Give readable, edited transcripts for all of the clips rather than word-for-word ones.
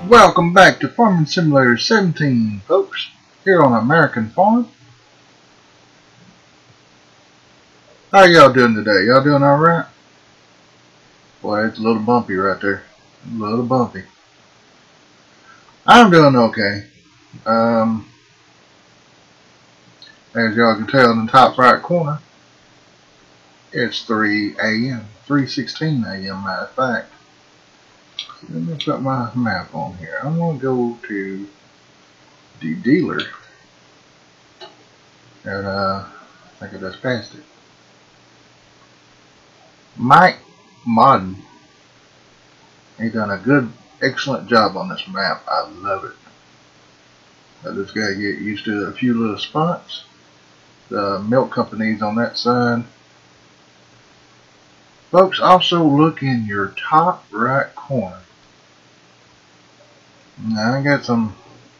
Welcome back to Farming Simulator 17, folks, here on American Farm. How y'all doing today? Y'all doing alright? Boy, it's a little bumpy right there. A little bumpy. I'm doing okay. As y'all can tell in the top right corner, it's 3 a.m. 3:16 a.m. matter of fact. Let me put my map on here. I'm going to go to the dealer. And I think I just passed it. Mike Modden. He done a good, excellent job on this map. I love it. I just got to get used to a few little spots. The milk companies on that side. Folks, also look in your top right corner. Now, I got some,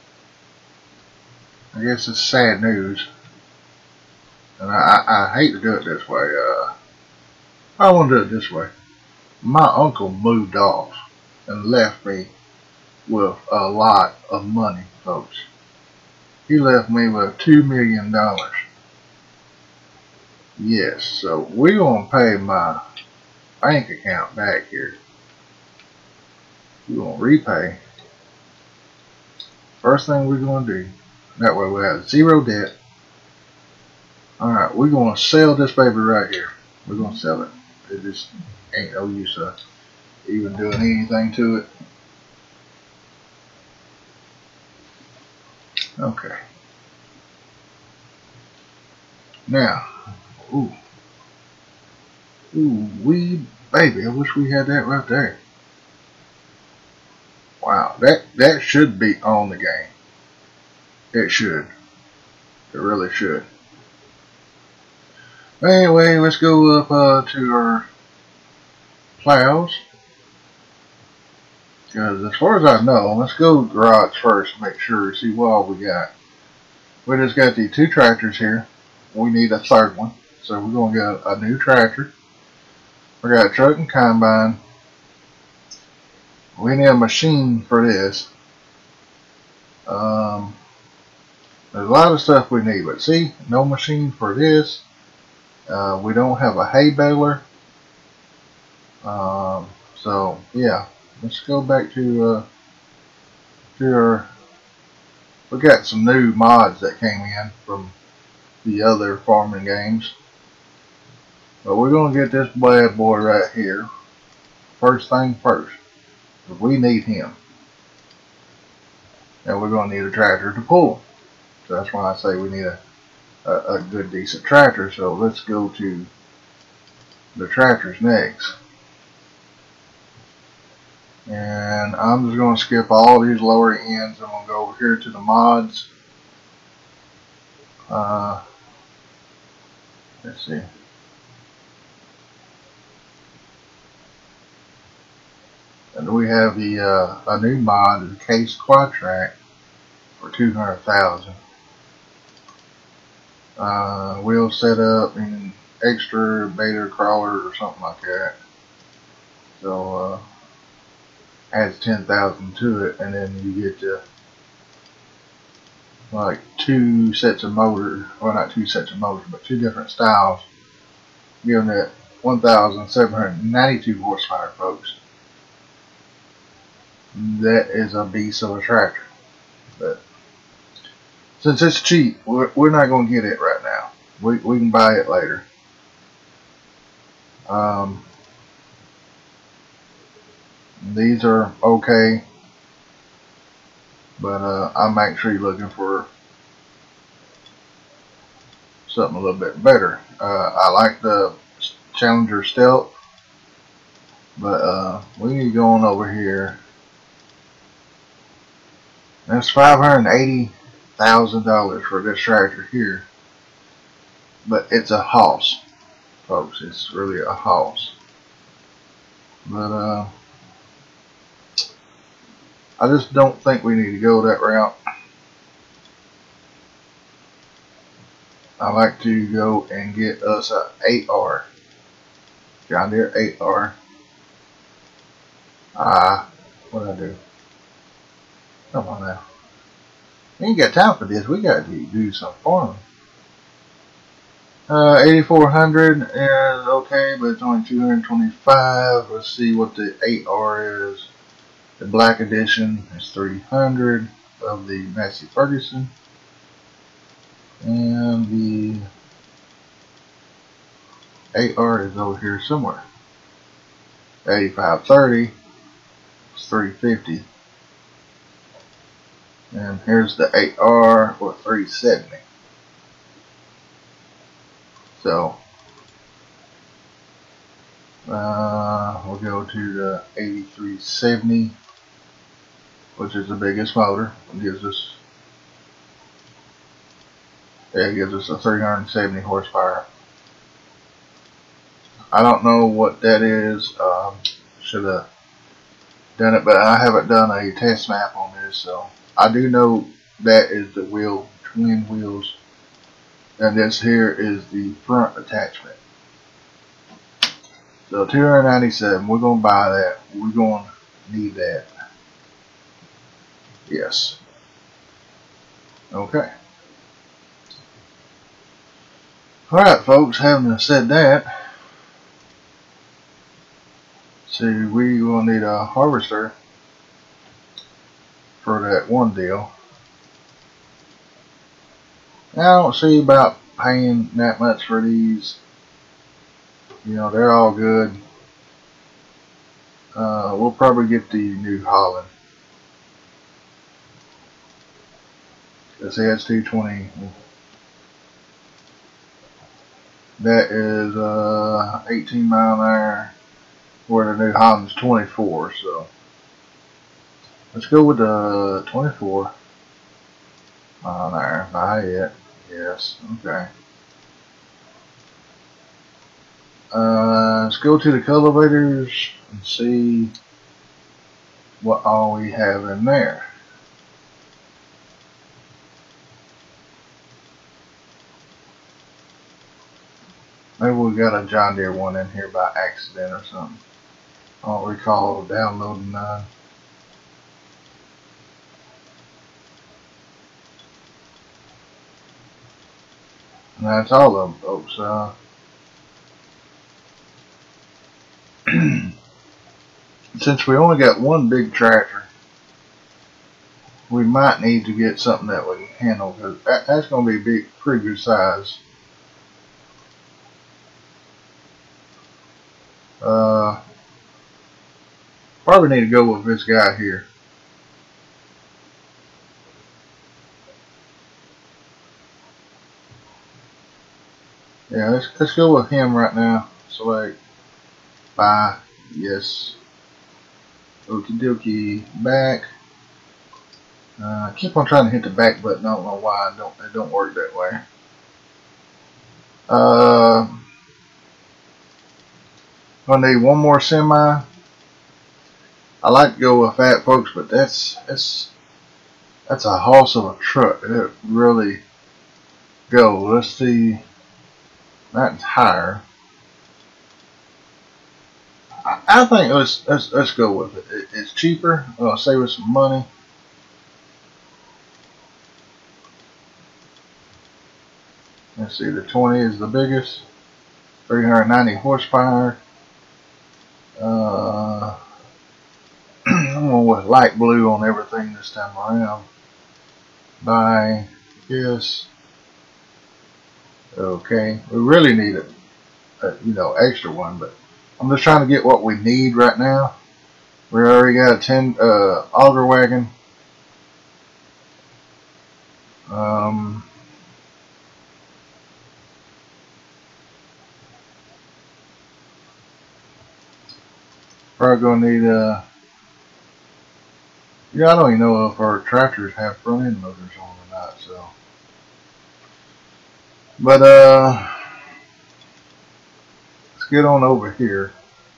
I guess it's sad news. And I hate to do it this way. I want to do it this way. My uncle moved off and left me with a lot of money, folks. He left me with $2 million. Yes, so we're going to pay my bank account back here. We're going to repay. First thing we're going to do, that way we have zero debt. Alright, we're going to sell this baby right here. We're going to sell it. It just ain't no use of even doing anything to it. Okay. Now, wee baby, I wish we had that right there. Wow, that should be on the game. It should. It really should. Anyway, let's go up to our plows. Because as far as I know, let's go garage first to make sure, see what all we got. We just got the 2 tractors here. We need a third one. So we're going to get a new tractor. We got a truck and combine. We need a machine for this. There's a lot of stuff we need, but see, no machine for this. We don't have a hay baler. So yeah, let's go back to our. We got some new mods that came in from the other farming games, but we're gonna get this bad boy right here. First thing first, we need him, and we're gonna need a tractor to pull. So that's why I say we need a good, decent tractor. So let's go to the tractors next. And I'm just going to skip all these lower ends. I'm going to go over here to the mods. Let's see. And we have the a new mod, the Case Quadtrac, for 200,000. Wheel setup and extra beta crawler or something like that. So adds 10,000 to it, and then you get like 2 sets of motors, well not 2 sets of motors, but 2 different styles, giving it 1,792 horsepower, folks. That is a beast of a tractor, but since it's cheap, we're not going to get it right now. We can buy it later. These are okay, but I'm actually looking for something a little bit better. I like the Challenger Stealth, but we need to go on over here. That's $580,000 for this tractor here, but it's a hoss, folks. It's really a hoss. But I just don't think we need to go that route. I like to go and get us a 8R, John Deere 8R. What did I do? Come on now. We ain't got time for this. We got to do some farming. 8400 is okay, but it's only 225. Let's see what the 8R is. The black edition is 300 of the Massey Ferguson. And the 8R is over here somewhere. 8530 is 350. And here's the 8R for 370. So we'll go to the 8370, which is the biggest motor. It gives us a 370 horsepower. I don't know what that is. Should have done it, but I haven't done a test map on this, so I do know that is the wheel, twin wheels, and this here is the front attachment. So 297, we're gonna buy that. We're gonna need that. Yes. Okay. Alright folks, having said that, see, we will need a harvester for that one deal. Now, I don't see about paying that much for these. You know, they're all good. We'll probably get the New Holland. This has 220. That is 18 mile an hour, where the New Holland's 24. So let's go with the 24 mile an hour. Buy it. Yes. Okay. Let's go to the cultivators and see what all we have in there. Maybe we got a John Deere one in here by accident or something. I don't recall downloading none. And that's all of them, folks. Since we only got one big tractor, we might need to get something that we can handle, because that's going to be big, pretty good size. Probably need to go with this guy here. Yeah, let's go with him right now. Select, buy, yes. Okie dokie, back. I keep on trying to hit the back button. I don't know why it don't work that way. Gonna need one more semi. I like to go with that, folks, but that's a hoss of a truck. It really go. Let's see. That's higher. I think let's go with it. It's cheaper. It'll save us some money. Let's see. The 20 is the biggest. 390 horsepower. I'm going with light blue on everything this time around. Buy this. Okay, we really need a extra one, but I'm just trying to get what we need right now. We already got a 10 auger wagon. Probably gonna need yeah, I don't even know if our tractors have front end motors on or not, so. But let's get on over here.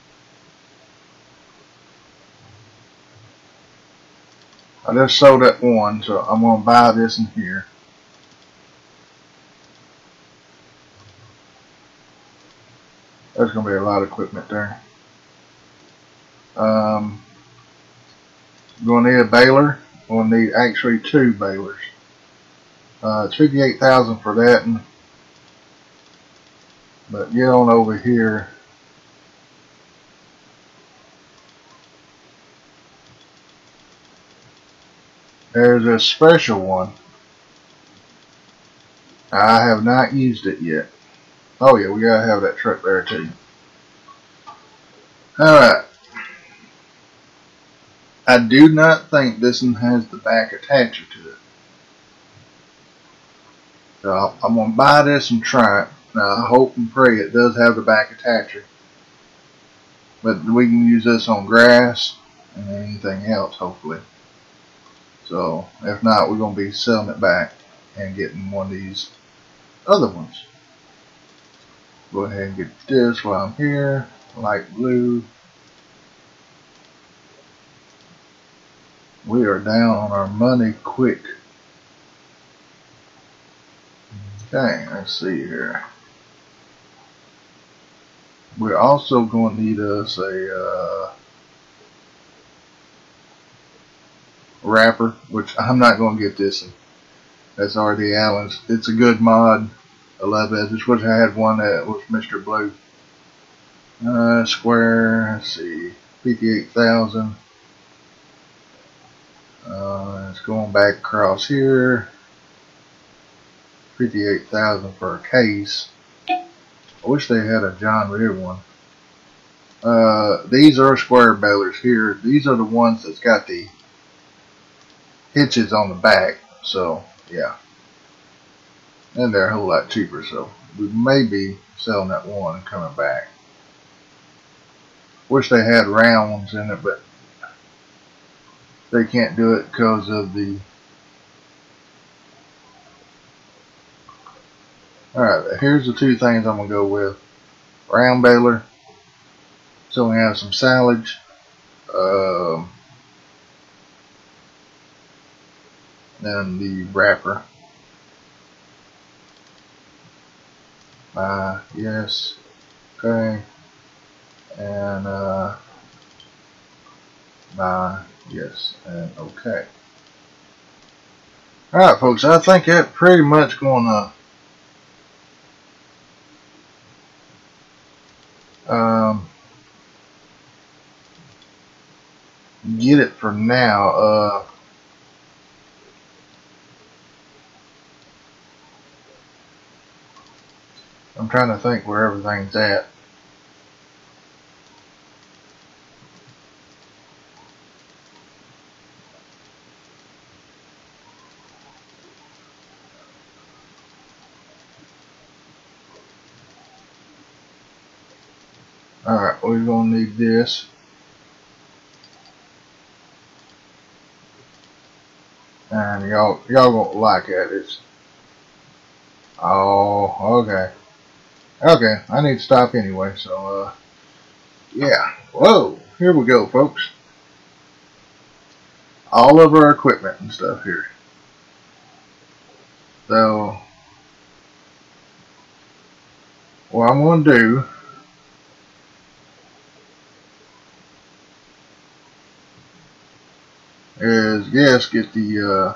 I just sold that one, so I'm gonna buy this in here. There's gonna be a lot of equipment there. Gonna need a baler. we'll need actually 2 balers. It's 58,000 for that, but get on over here. There's a special one. I have not used it yet. Oh yeah, we gotta have that truck there too. Alright. I do not think this one has the back attacher to it. So I'm going to buy this and try it. Now I hope and pray it does have the back attacher. But we can use this on grass and anything else hopefully. So if not, we're going to be selling it back and getting one of these other ones. Go ahead and get this while I'm here. Light blue. We are down on our money quick. Okay, let's see here. We're also going to need us a wrapper, which I'm not going to get this one. That's already Allen's. It's a good mod. I love it. I just wish I had one that was Mr. Blue. Square, let's see, 58,000. It's going back across here. 58,000 for a case. I wish they had a John Deere one. These are square balers here. These are the ones that's got the hitches on the back. So yeah, and they're a whole lot cheaper. So we may be selling that one and coming back. Wish they had round ones in it, but they can't do it because of the. Alright, here's the 2 things I'm going to go with. Round baler, so we have some silage. And the wrapper. Yes. Okay. And yes. And okay. Alright folks, I think that pretty much gonna get it for now. I'm trying to think where everything's at. Alright, we're gonna need this. And y'all won't like it. It's okay. Okay, I need to stop anyway, so yeah. Whoa, here we go folks. All of our equipment and stuff here. So what I'm gonna do is get the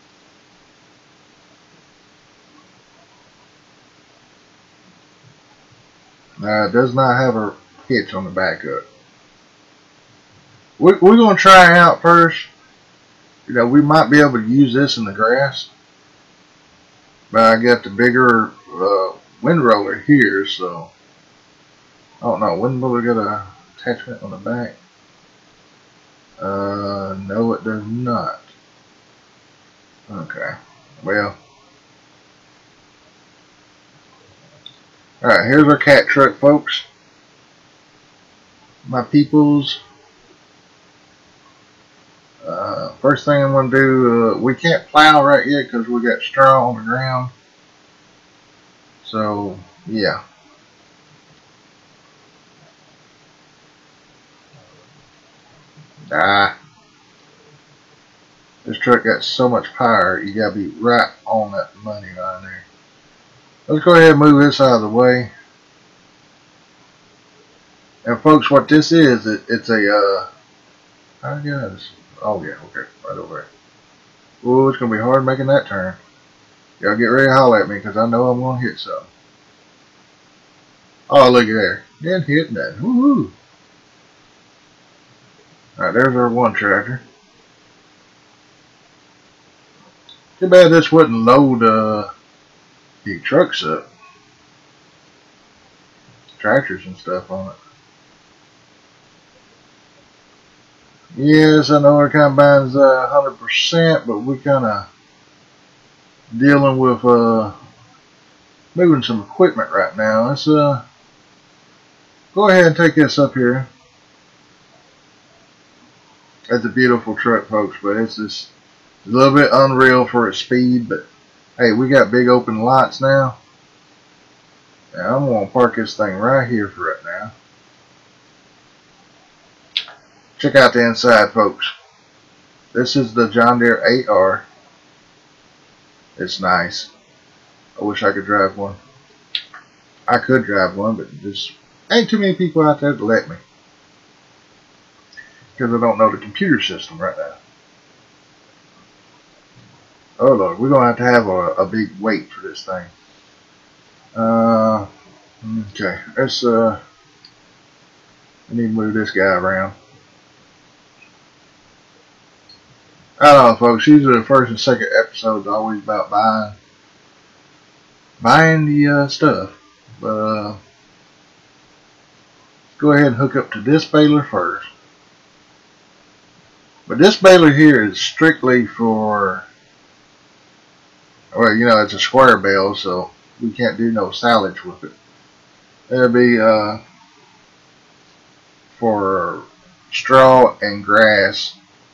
it does not have a hitch on the back of it. We're going to try out first. You know, we might be able to use this in the grass. But I got the bigger wind roller here, so I don't know. Wind roller got a attachment on the back? No, it does not. Okay, well. Alright, here's our cat truck, folks. My peoples. First thing I'm going to do, we can't plow right yet because we got straw on the ground. So, yeah. This truck got so much power, you got to be right on that money line there. Let's go ahead and move this out of the way. And folks, what this is, it's a, I guess, oh yeah, okay, right over there. Ooh, it's going to be hard making that turn. Y'all get ready to holler at me because I know I'm going to hit something. Oh, look at there. Didn't hit that. Woohoo. Alright, there's our one tractor. Too bad this wouldn't load the trucks up. Tractors and stuff on it. Yes, I know our combine's 100%, but we kind of dealing with moving some equipment right now. Let's go ahead and take this up here. That's a beautiful truck, folks, but it's just a little bit unreal for its speed. But hey, we got big open lots now. And I'm gonna park this thing right here for right now. Check out the inside, folks. This is the John Deere 8R. It's nice. I wish I could drive one. I could drive one, but just ain't too many people out there to let me. Because I don't know the computer system right now. Oh Lord, we're going to have a big wait for this thing. Okay, let's I need to move this guy around. I don't know, folks. Usually the first and second episode is always about buying the stuff. But go ahead and hook up to this baler first. But this baler here is strictly for, well, you know, it's a square bale, so we can't do no silage with it. It'll be for straw and grass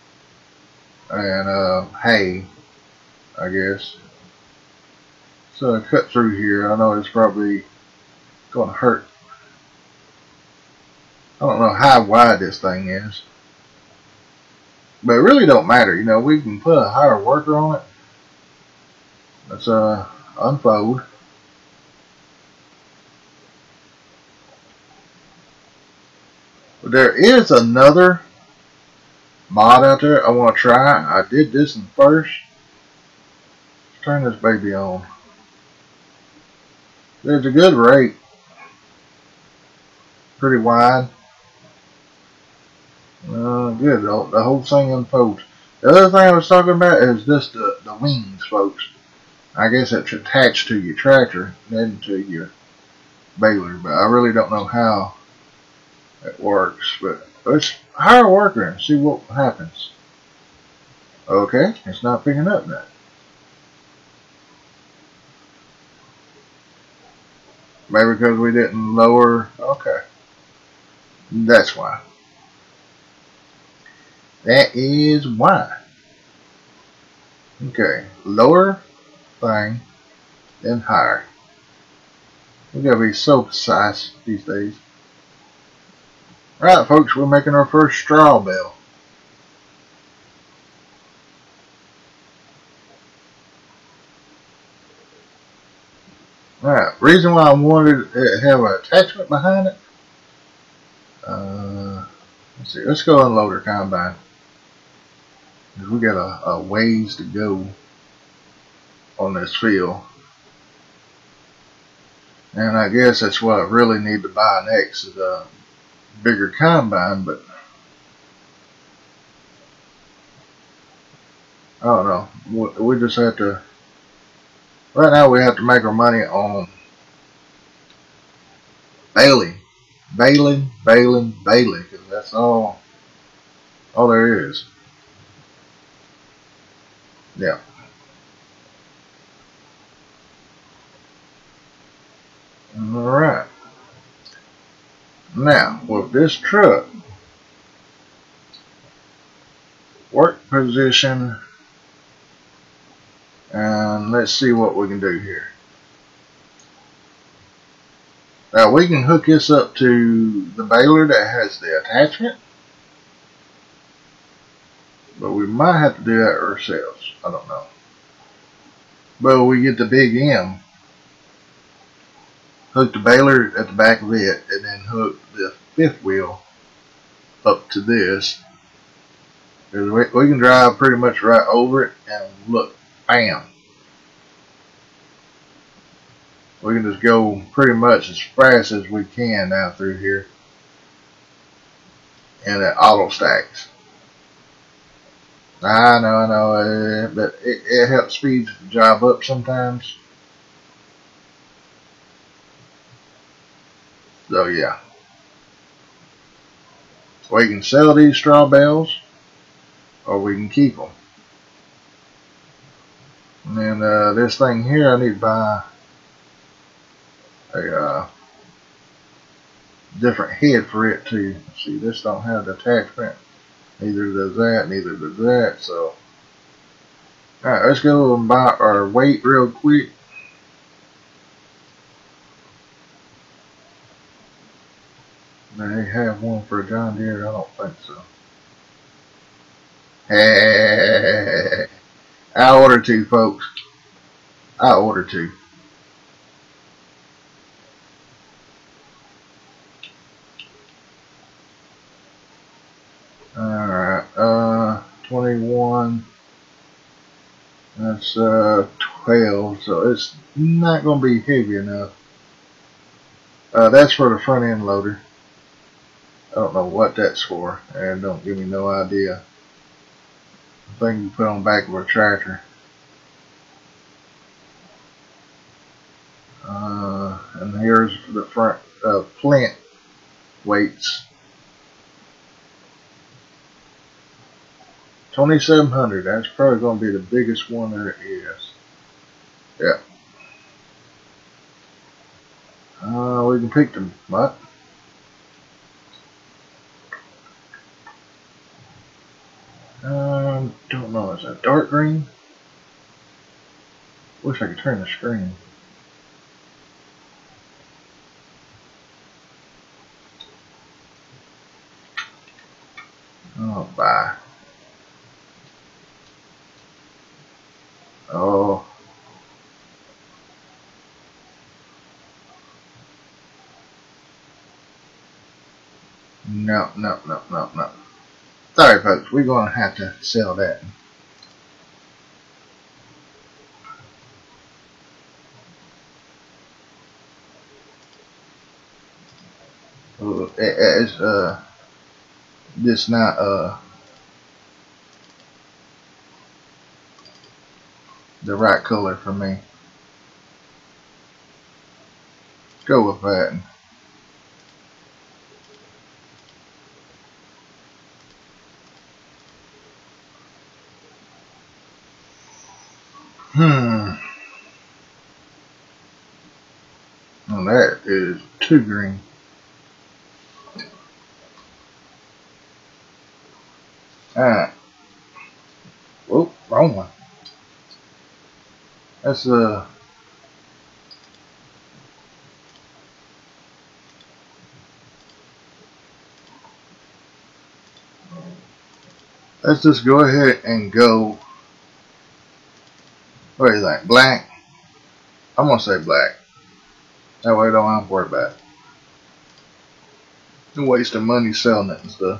and hay, I guess. So I cut through here. I know it's probably going to hurt. I don't know how wide this thing is, but it really don't matter. You know, we can put a higher worker on it. Let's unfold. But there is another mod out there I want to try. I did this in first. Let's turn this baby on. There's a good rate. Pretty wide. Good. The whole thing unfolds. The other thing I was talking about is just the wings, folks. I guess it's attached to your tractor and to your baler, but I really don't know how it works. But let's hire a worker and see what happens. Okay, it's not picking up that. Maybe because we didn't lower. Okay, that's why. That is why. Okay, lower thing, then higher. We gotta be so precise these days. Alright, folks, we're making our first straw bale. Alright, reason why I wanted to have an attachment behind it. Let's see, let's go unload our combine. We got a ways to go on this field. And I guess that's what I really need to buy next is a bigger combine, but I don't know. We just have to, right now we have to make our money on baling, because that's all there is. Yeah. Alright. Now, with this truck, work position, and let's see what we can do here. Now, we can hook this up to the baler that has the attachment, but we might have to do that ourselves. I don't know. But we get the big M, hook the baler at the back of it, and then hook the fifth wheel up to this. 'Cause we can drive pretty much right over it and look, bam. We can just go pretty much as fast as we can down through here. And it auto stacks. I know, but it helps speed the job up sometimes. So yeah. We can sell these straw bales, or we can keep them. And then this thing here, I need to buy a different head for it too. See, this don't have the attachment. Neither does that, neither does that. So, alright, let's go and buy our weight real quick. They have one for a John Deere? I don't think so. I ordered two, folks. I ordered two. Alright, 21. That's 12, so it's not going to be heavy enough. That's for the front end loader. I don't know what that's for, and don't give me no idea. The thing you put on the back of a tractor. And here's the front plant weights. 2,700. That's probably going to be the biggest one there is. Yeah. We can pick them up. Don't know. Is that dark green? Wish I could turn the screen. Oh, bye. Oh. No. Sorry, folks. We're going to have to sell that. It's just not the right color for me. Go with that. Well, that is too green. Alright. Whoop, wrong one. That's let's just go ahead and go. What do you think? Black? I'm gonna say black. That way I don't have to worry about it. You're wasting money selling it and stuff.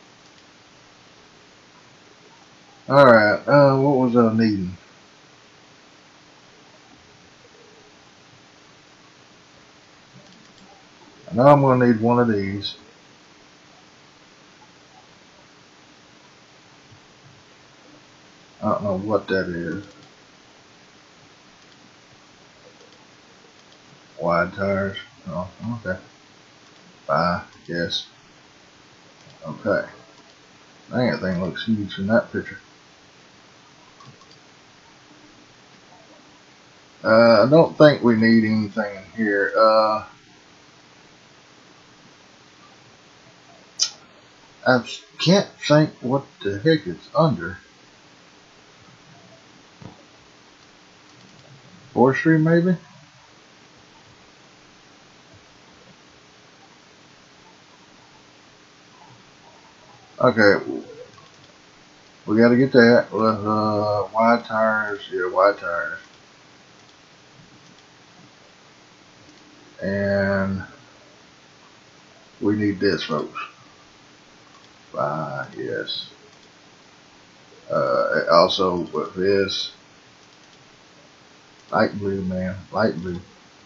Alright, what was I needing? I know I'm gonna need one of these. I don't know what that is. Wide tires. Oh, okay. Bye. Yes. Okay. Dang, that thing looks huge in that picture. I don't think we need anything in here. I can't think what the heck it's under. Forestry, maybe? Okay. We gotta get that with wide tires. Yeah, wide tires. And we need this, folks. Yes. Also with this light blue, man, light blue.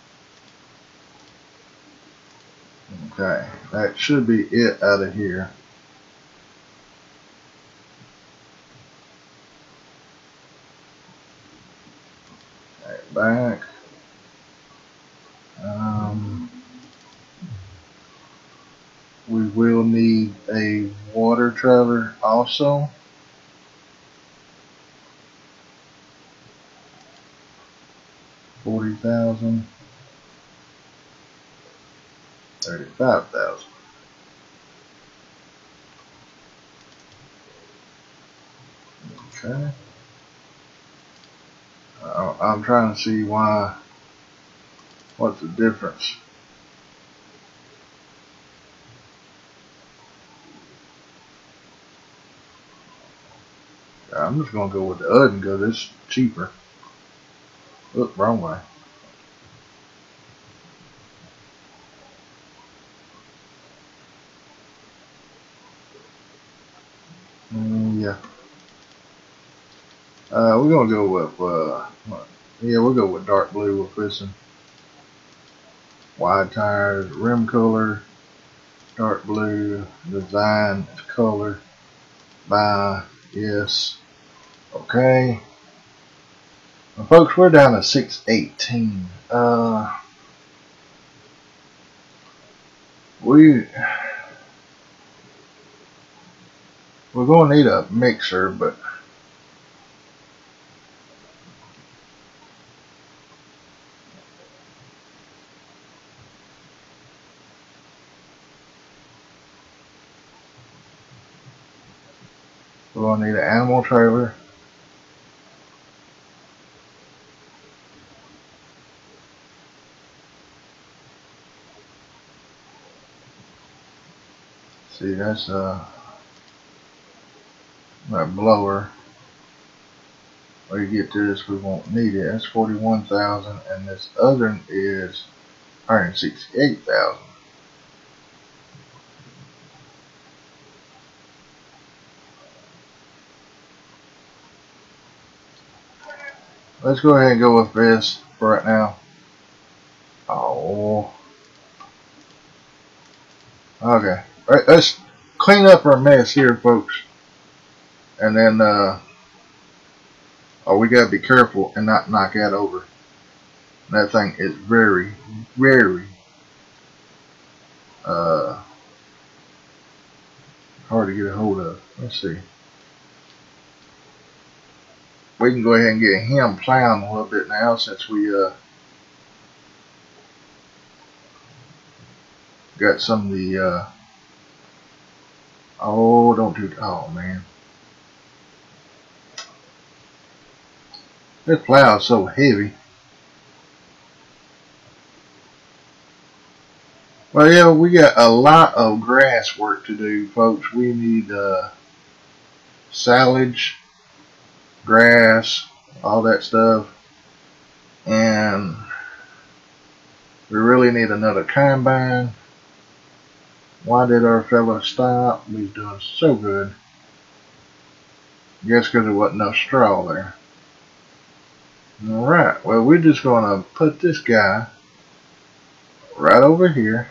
Okay, that should be it out of here. Okay, back. We will need a water trailer also. $40,000, $35,000. Okay. I'm trying to see what's the difference. I'm just gonna go with the Udden because it's cheaper. Look, wrong way. Yeah. We're gonna go with yeah, we'll go with dark blue with this one. Wide tires, rim color, dark blue, design, color, buy, yes. Okay. Well, folks, we're down to 618. We're gonna need a mixer, but we're gonna need an animal trailer. See, that's that blower. When you get to this, we won't need it. That's 41,000, and this other one is 168,000. Let's go ahead and go with this for right now. Oh, okay. All right, let's clean up our mess here, folks, and then we gotta be careful and not knock that over. That thing is very, very hard to get a hold of. Let's see. We can go ahead and get him plowing a little bit now since we got some of the oh, don't do, oh man, this plow is so heavy. Well, yeah, we got a lot of grass work to do, folks. We need silage, grass, all that stuff, and we really need another combine. Why did our fella stop? He's doing so good. Guess because there wasn't no straw there. Alright, well, we're just going to put this guy right over here.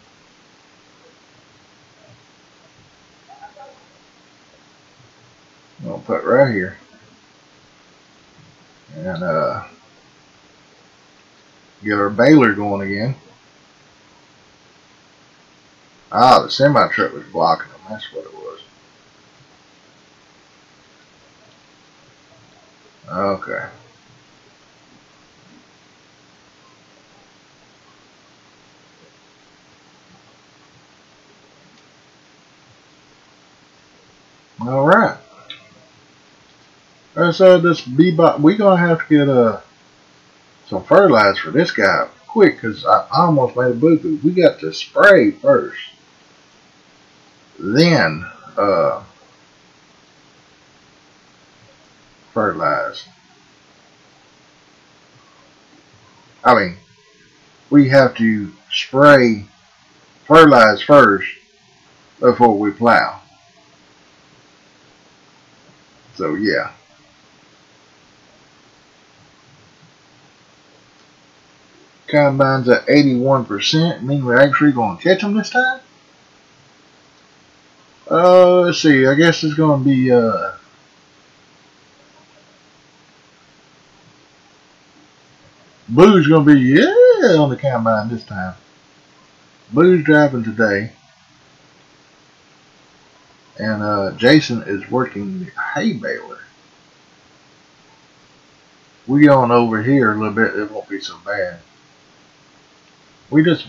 We'll put right here. And get our baler going again. Ah, the semi truck was blocking them. That's what it was. Okay. All right. So this Bebop, we're gonna have to get some fertilizer for this guy quick, cause I almost made a boo boo. We got to spray first, then fertilize. I mean, we have to spray, fertilize first before we plow. So yeah. Combine's at 81%. Mean we're actually going to catch them this time? Let's see. I guess it's going to be Blue's going to be on the combine this time. Blue's driving today, and Jason is working the hay baler. We on over here a little bit. It won't be so bad. We just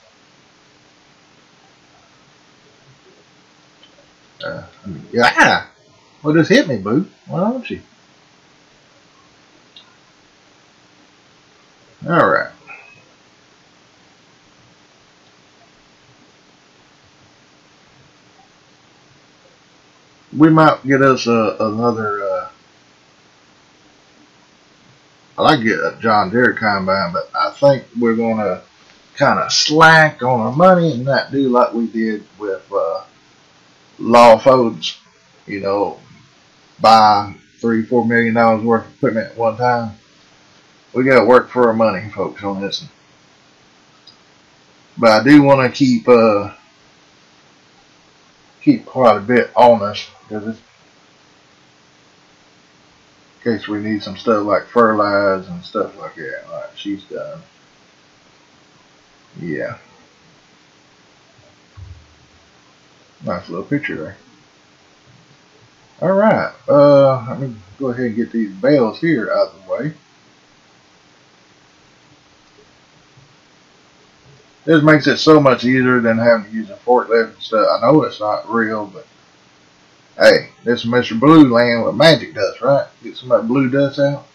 yeah. Well, just hit me, boo. Why don't you? All right. We might get us another. I like to get a John Deere combine, but I think we're gonna kind of slack on our money and not do like we did with Law Foods. You know, buy $3-4 million worth of equipment at one time. We got to work for our money, folks, on this. But I do want to keep quite a bit on us because in case we need some stuff like fertilizer and stuff like that. All right, she's done. Yeah, nice little picture there. All right, let me go ahead and get these bales here out of the way. This makes it so much easier than having to use a forklift and stuff. I know it's not real, but hey, this is Mr. Blue land with magic dust, right? Get some of that blue dust out.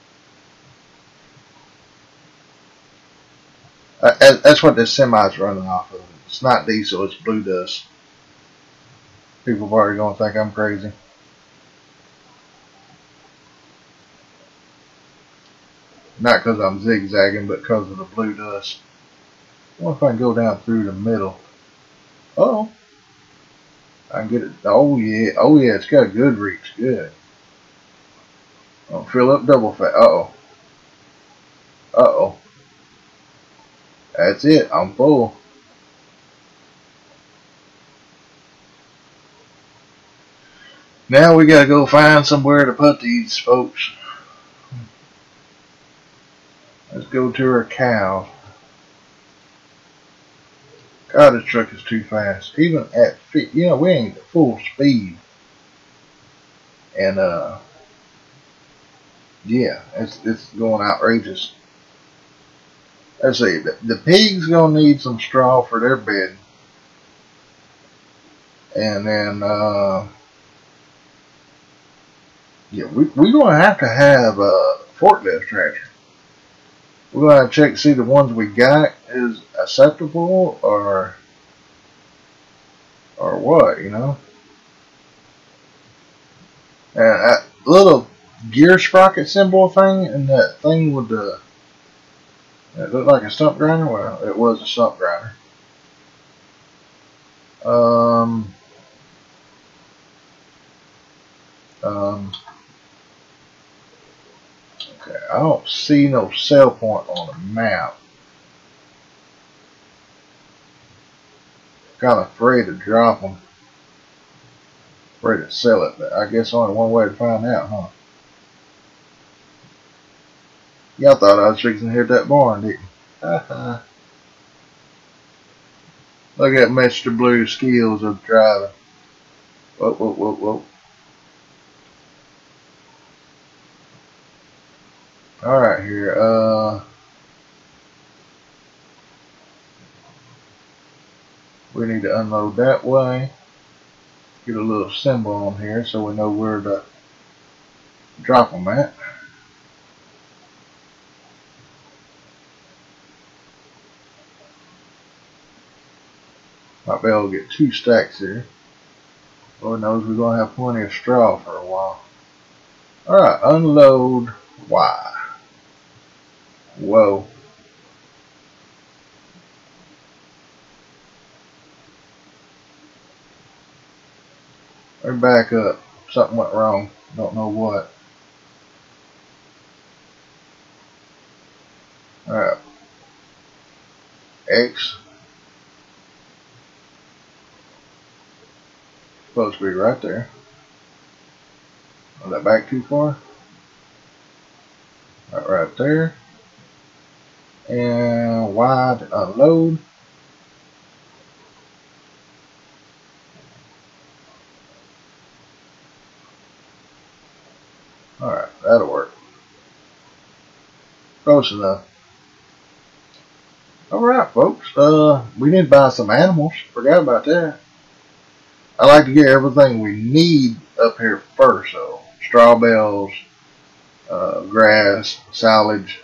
That's what this semi's running off of. It's not diesel, it's blue dust. People are already going to think I'm crazy. Not because I'm zigzagging, but because of the blue dust. I wonder if I can go down through the middle. Oh, I can get it. Oh yeah, it's got a good reach. Good. I'll fill up double fat. Uh oh. That's it. I'm full. Now we gotta go find somewhere to put these folks. Let's go to our cow. God, this truck is too fast. Even at feet, we ain't at full speed. And yeah, it's going outrageous. Let's see. The pig's gonna need some straw for their bed, and then yeah, we're gonna have to have a forklift tractor. We're gonna have to check to see the ones we got is acceptable or what, And that little gear sprocket symbol thing and that thing with the it looked like a stump grinder. Well, it was a stump grinder. Um, okay, I don't see no sell point on the map. Kind of afraid to drop them. Afraid to sell it, but I guess only one way to find out, huh? Y'all thought I was fixing to hit that barn, didn't you? Look at Mr. Blue's skills of driving. Whoa, whoa, whoa, whoa. Alright here, we need to unload that way. Get a little symbol on here so we know where to drop them at. Might be able to get 2 stacks here. Lord knows we're going to have plenty of straw for a while. Alright, unload Y. Whoa. We're back up. Something went wrong. Don't know what. Alright. X. Supposed to be right there. Was that back too far? Right there. And Y to unload. Alright, that'll work. Close enough. Alright, folks. We need to buy some animals. Forgot about that. I like to get everything we need up here first, so straw bales, grass, silage.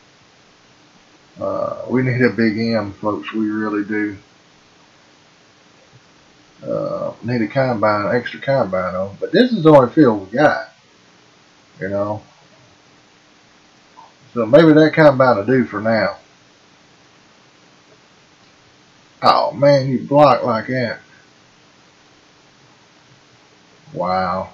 We need a big M, folks. We really do. Need a combine, extra combine on. But this is the only field we got, you know. So maybe that combine will do for now. Oh man, you block like that. Wow.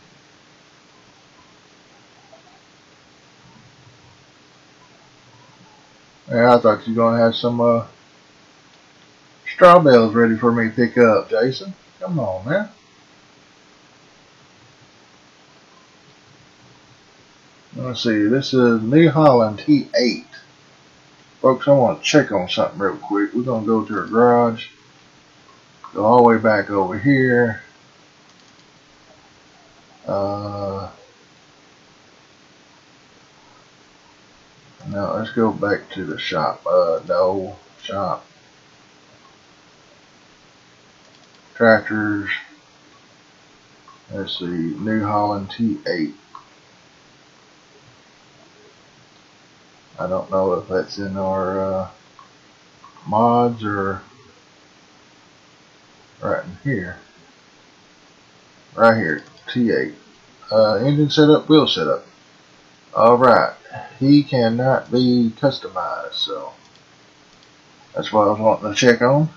Yeah, I thought you were gonna have some straw bales ready for me to pick up, Jason. Come on, man. Let's see. This is New Holland T8. Folks, I want to check on something real quick. We're gonna go to our garage. Go all the way back over here. No, let's go back to the shop. No, shop. Tractors. Let's see, New Holland T8. I don't know if that's in our mods or right in here. Right here, T8. Engine setup, wheel setup. Alright, he cannot be customized, so that's what I was wanting to check on.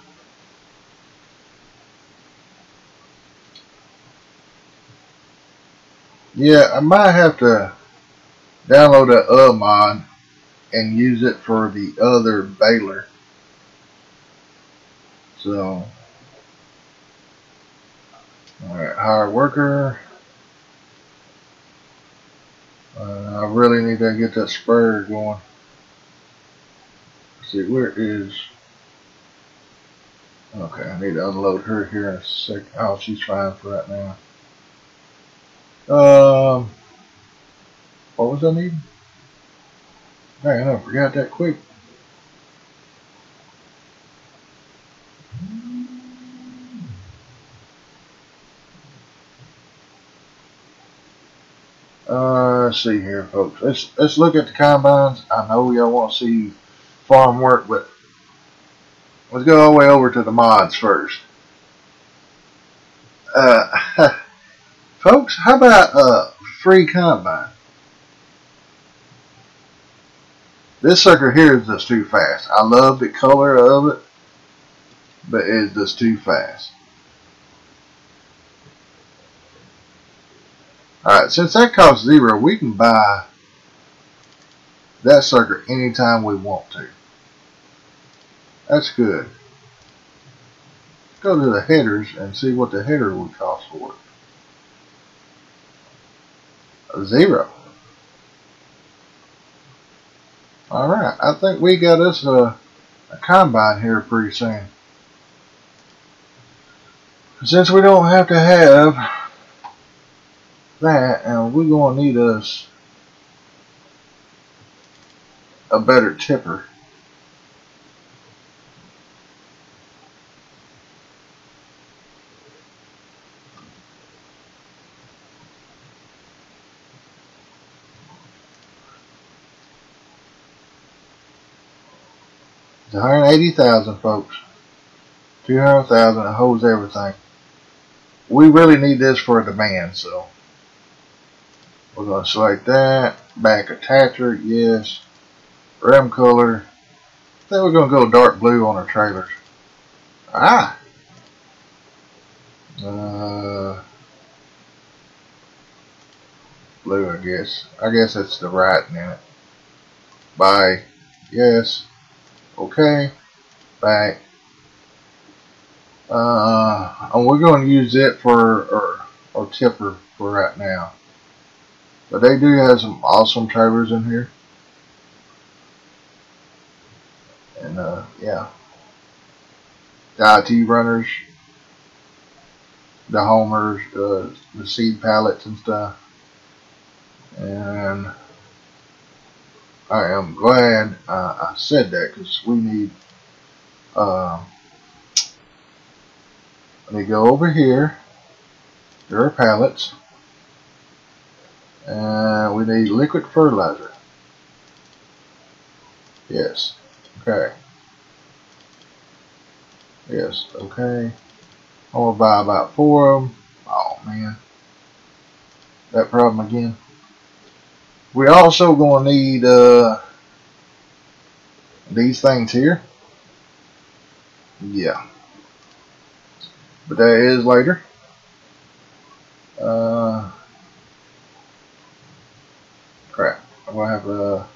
Yeah, I might have to download that mod and use it for the other baler. So, alright, hire worker. I really need to get that sprayer going. Let's see, where is... Okay, I need to unload her here in a sec. Oh, she's fine for right now. What was I needing? Dang, I forgot that quick. Let's see here, folks. Let's look at the combines. I know y'all want to see farm work, but let's go all the way over to the mods first. Folks, how about free combine? This sucker here is just too fast. I love the color of it, but it's just too fast. Alright, since that costs 0, we can buy that sucker anytime we want to. That's good. Let's go to the headers and see what the header would cost for it. 0. Alright, I think we got us a combine here pretty soon. Since we don't have to have that, and we're going to need us a better tipper. It's 180,000, folks. 200,000. It holds everything. We really need this for a demand, so we're going to select that. Back attacher, yes. Rim color. Then we're going to go dark blue on our trailers. Ah. blue, I guess. I guess that's the writing in it. Bye. Yes. Okay. Back. And we're going to use it for our tipper for right now. But they do have some awesome trailers in here. And yeah. The IT runners, the homers, the seed pallets and stuff. And I am glad I said that because we need. Let me go over here. There are pallets. And we need liquid fertilizer. Yes. Okay. Yes. Okay. I'm going to buy about 4 of them. Oh, man. That problem again. We also going to need these things here. Yeah. But that is later. Crap. I'm going to have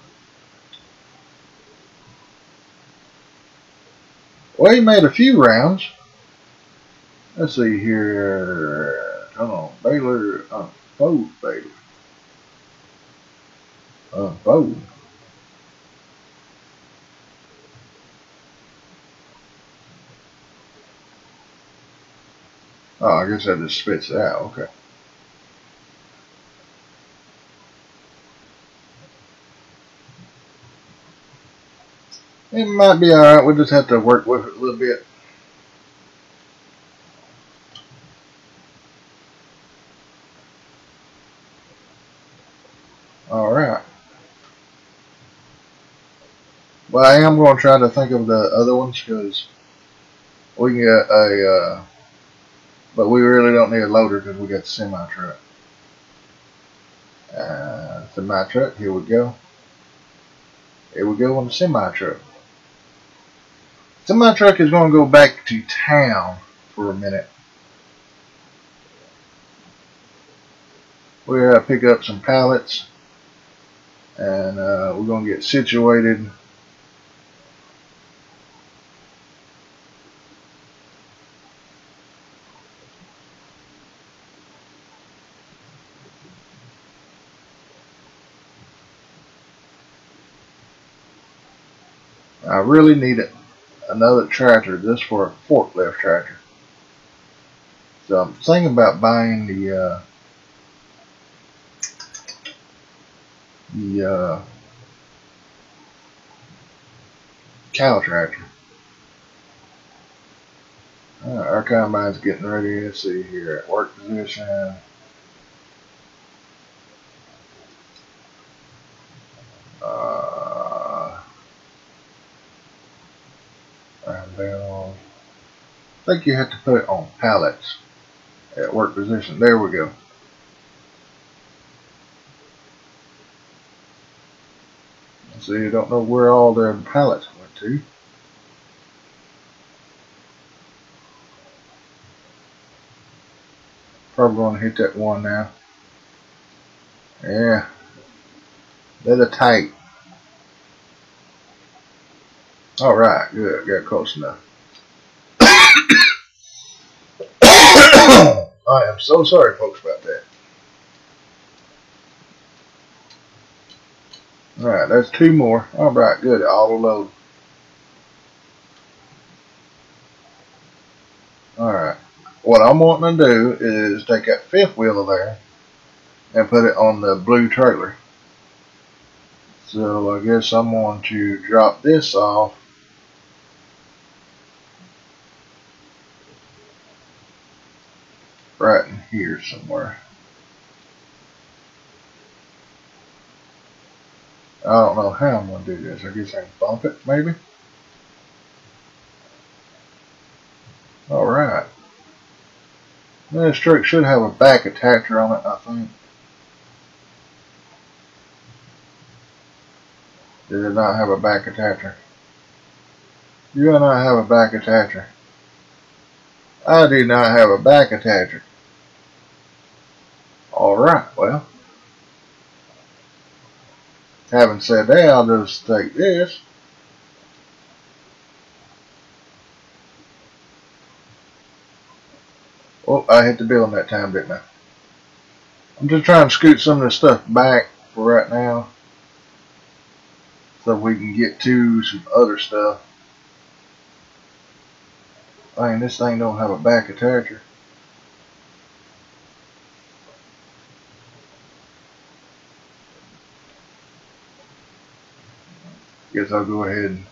well, he made a few rounds. Let's see here. Hold on. Baylor. Bode Baylor. Bode. Oh, I guess that just spits it out. Okay. It might be alright. We'll just have to work with it a little bit. Alright. Well, I am going to try to think of the other ones because we can get a, but we really don't need a loader because we got the semi-truck. Semi-truck, here we go. Here we go on the semi-truck. Semi-truck is going to go back to town for a minute. We're going to pick up some pallets and we're going to get situated. I really need another tractor just for a forklift tractor. So I'm thinking about buying the cow tractor. Our combine's getting ready. Let's see here at work position. I think you have to put it on pallets at work position. There we go. So you don't know where all their pallets went to. Probably going to hit that one now. Yeah. They're tight. Alright, good. Got close enough. I am so sorry, folks, about that. Alright, that's 2 more. Alright, good. Auto load. Alright. What I'm wanting to do is take that 5th wheeler there and put it on the blue trailer. So I guess I'm going to drop this off. Right in here somewhere. I don't know how I'm going to do this. I guess I can bump it, maybe. Alright. This truck should have a back attacher on it, I think. Did it not have a back attacher? You do not have a back attacher. I do not have a back attacher. Alright, well. Having said that, I'll just take this. Oh, I hit the building that time, didn't I? I'm just trying to scoot some of this stuff back for right now, so we can get to some other stuff. Dang, this thing don't have a back attacher. Guess I'll go ahead and...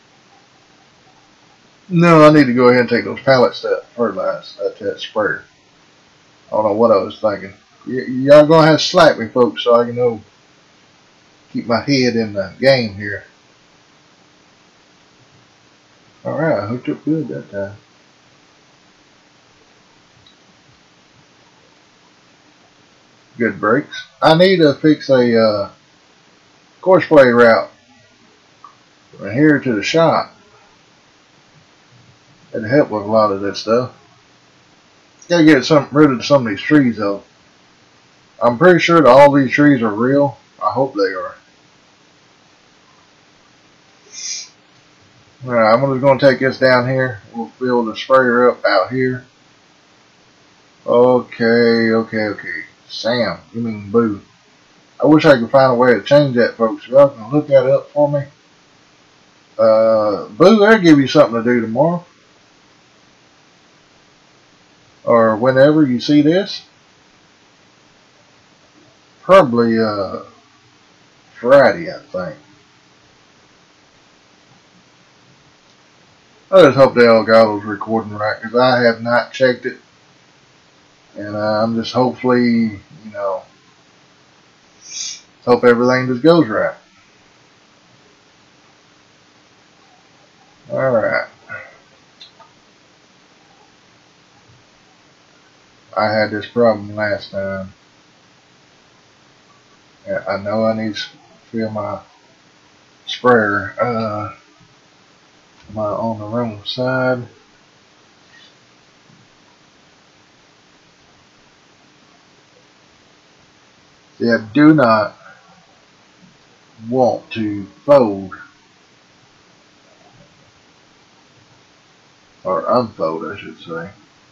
No, I need to go ahead and take those pallets that fertilize that sprayer. I don't know what I was thinking. Y'all gonna have to slack me, folks, so I can know keep my head in the game here. Alright, I hooked up good that time. Good brakes. I need to fix a courseplay route from here to the shop. It'd help with a lot of that stuff. Gotta get rid of some of these trees though. I'm pretty sure that all these trees are real. I hope they are. Alright, I'm just going to take this down here. We'll fill the sprayer up out here. Okay. Sam, you mean Boo. I wish I could find a way to change that, folks. If y'all can look that up for me. Boo, I'll give you something to do tomorrow. Or whenever you see this. Probably Friday, I think. I just hope the Elgato's recording right, because I have not checked it. And I'm just hopefully, hope everything just goes right. Alright. I had this problem last time. I know I need to fill my sprayer. Am I on the wrong side? See, I do not want to fold or unfold, I should say.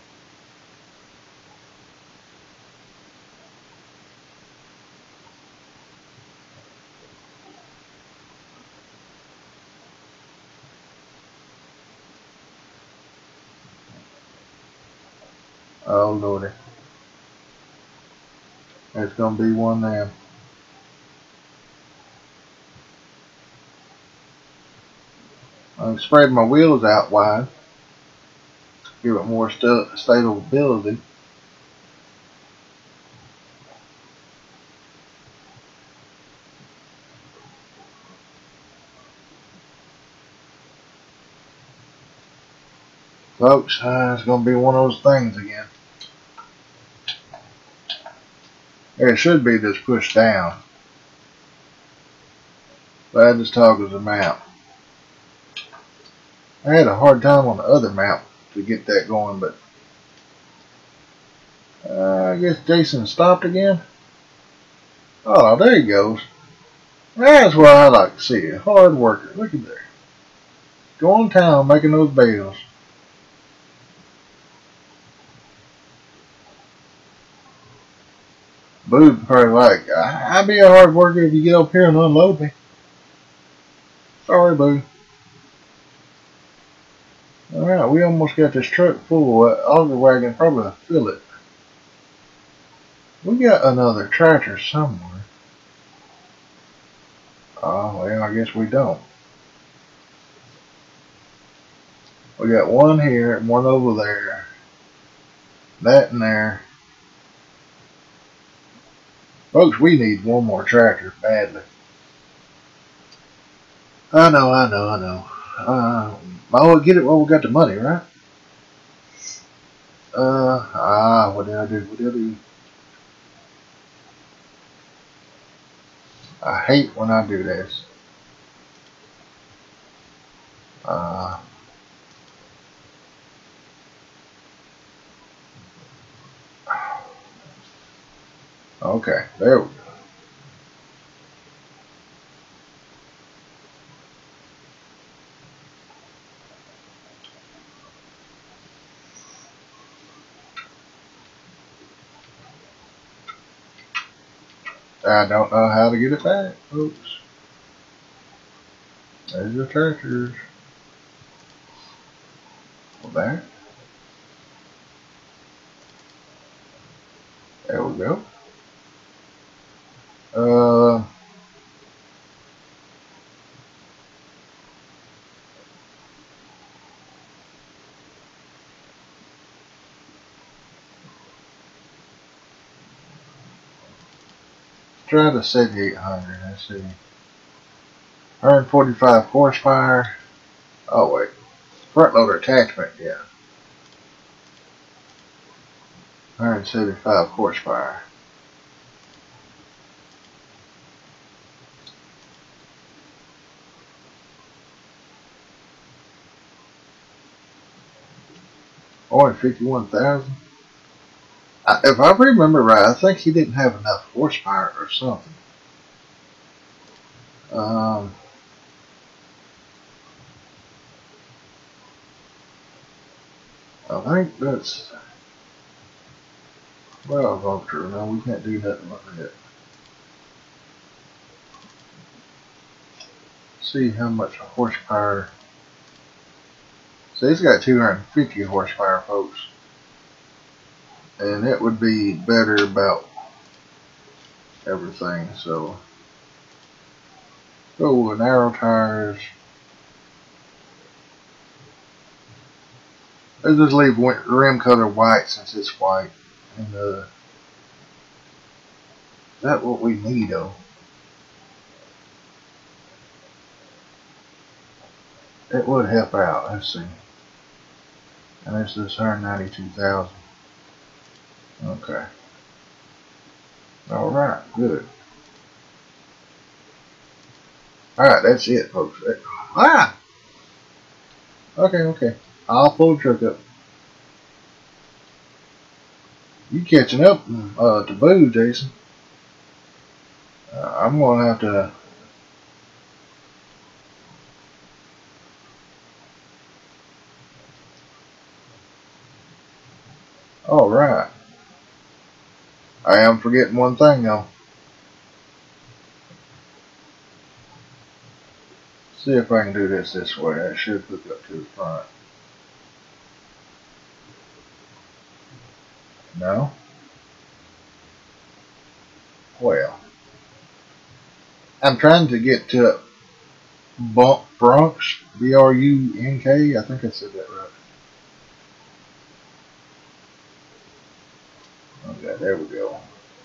Oh lordy, it's gonna be one now. I'm spreading my wheels out wide, give it more stability. Folks, it's going to be one of those things again. It should be just pushed down. But I just toggles them out. I had a hard time on the other mount to get that going, but I guess Jason stopped again. Oh, there he goes. That's what I like to see. A hard worker. Look at there. Going town making those bales. Boo probably like, I'd be a hard worker if you get up here and unload me. Sorry, Boo. Alright, we almost got this truck full. Auger wagon probably fill it. We got another tractor somewhere. Oh, well, I guess we don't. We got one here and one over there. That and there. Folks, we need one more tractor badly. I know. Oh, get it while we got the money, right? What did I do? I hate when I do this. Okay, there we go. I don't know how to get it back, folks. There's your tractors. Well, there we go. Try to set 800. Let's see. 145 horsepower. Oh wait, front loader attachment. Yeah. 175 horsepower. Only 51,000. If I remember right, I think he didn't have enough horsepower or something. I think that's 12 Ultra. No, we can't do nothing with it. See how much horsepower. So he's got 250 horsepower, folks. And it would be better about everything. So go with narrow tires. Let's just leave rim color white since it's white. And is that what we need though? It would help out. Let's see. And this is 192,000. Okay. Alright, good. Alright, that's it, folks. Okay. I'll pull the truck up. You catching up to Boo, Jason. I'm going to have to... Alright. I am forgetting one thing, though. See if I can do this way. I should hook up to the front. No? Well. I'm trying to get to Bronx, B-R-U-N-K. I think I said that right. Okay, there we go.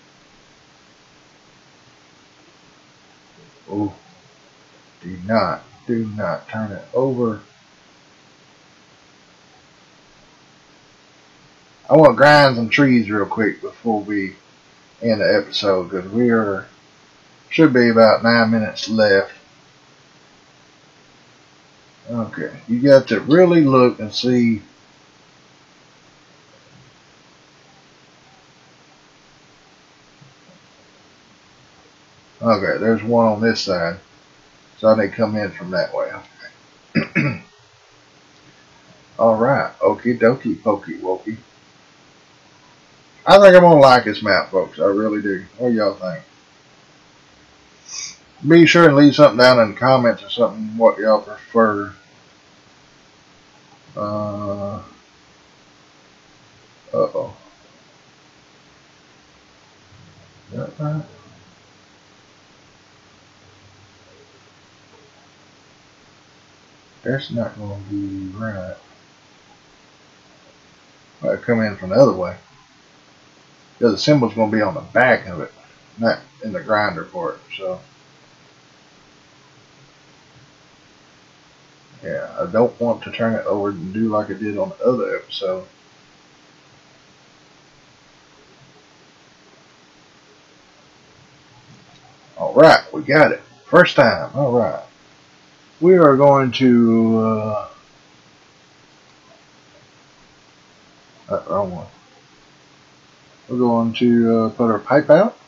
Oh, do not turn it over. I want to grind some trees real quick before we end the episode because should be about 9 minutes left. Okay, you got to really look and see. Okay, there's one on this side, so I need to come in from that way. Okay. Alright, okie dokie, pokey wokey. I think I'm gonna like this map, folks. I really do. What do y'all think? Be sure and leave something down in the comments or something what y'all prefer. Uh-oh. Is that right? That's not going to be right. I'll come in from the other way. Because the symbol's going to be on the back of it, not in the grinder part. So, yeah, I don't want to turn it over and do like I did on the other episode. Alright, we got it. First time. Alright. We are going to... wrong one. We're going to put our pipe out.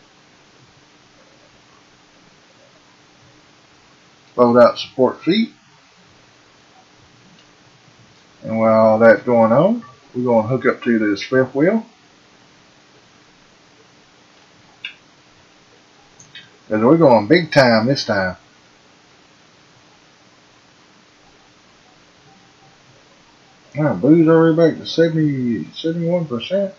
Load out support feet. And while that's going on, we're going to hook up to this fifth wheel. Because we're going big time this time. Blue's already back to 71%.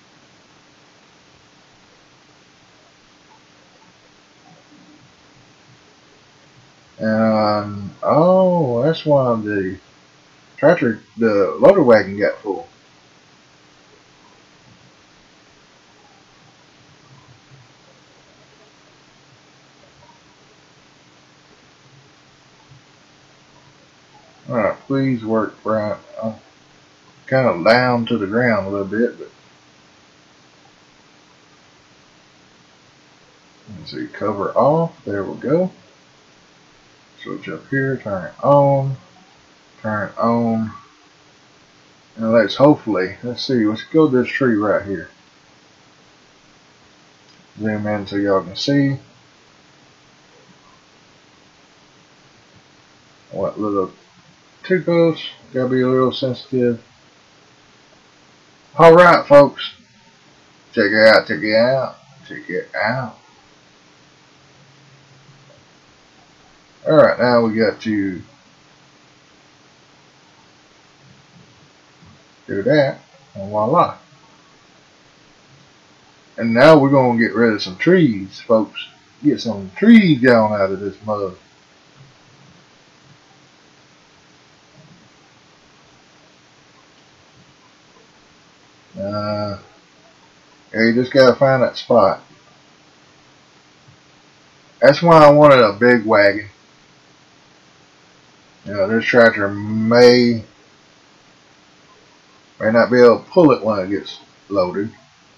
And oh, that's why the tractor, the loader wagon got full. Alright, please work right. I'm kind of down to the ground a little bit, but let's see, cover off. There we go. Switch up here, turn it on, and let's see, let's go to this tree right here. Zoom in so y'all can see what little too close. Gotta be a little sensitive. Alright, folks. Check it out, check it out, check it out. Alright, now we got to do that, and voila. And now we're going to get rid of some trees, folks. Get some trees going out of this mud. Yeah, you just gotta find that spot. That's why I wanted a big wagon. You know, this tractor may not be able to pull it when it gets loaded.